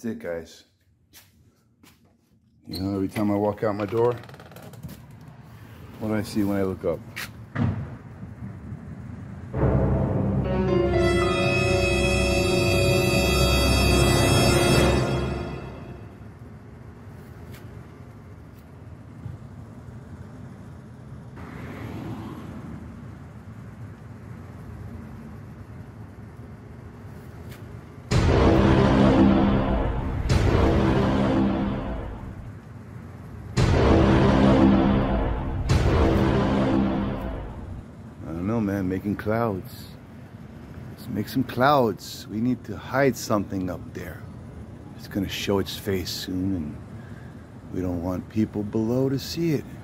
That's it, guys. You know, every time I walk out my door, what do I see when I look up? Man, making clouds. Let's make some clouds. We need to hide something up there. It's gonna show its face soon, and we don't want people below to see it.